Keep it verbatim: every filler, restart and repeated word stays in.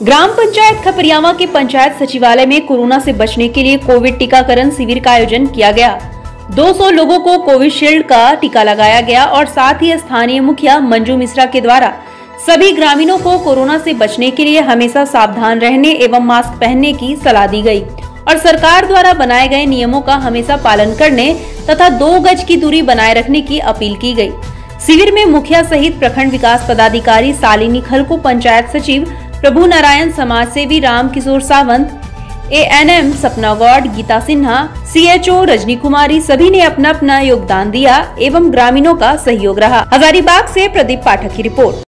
ग्राम पंचायत खपरियावा के पंचायत सचिवालय में कोरोना से बचने के लिए कोविड टीकाकरण शिविर का आयोजन किया गया। दो सौ लोगों को कोविशील्ड का टीका लगाया गया और साथ ही स्थानीय मुखिया मंजू मिश्रा के द्वारा सभी ग्रामीणों को कोरोना से बचने के लिए हमेशा सावधान रहने एवं मास्क पहनने की सलाह दी गई और सरकार द्वारा बनाए गए नियमों का हमेशा पालन करने तथा दो गज की दूरी बनाए रखने की अपील की गई। शिविर में मुखिया सहित प्रखंड विकास पदाधिकारी सालिनी खलको, पंचायत सचिव प्रभु नारायण, समाज सेवी Ram Kishore Sawant, A N M Sapna Gaur, Geeta Sinha, C H O Rajni Kumari सभी ने अपना अपना योगदान दिया एवं ग्रामीणों का सहयोग रहा। हजारीबाग से प्रदीप पाठक की रिपोर्ट।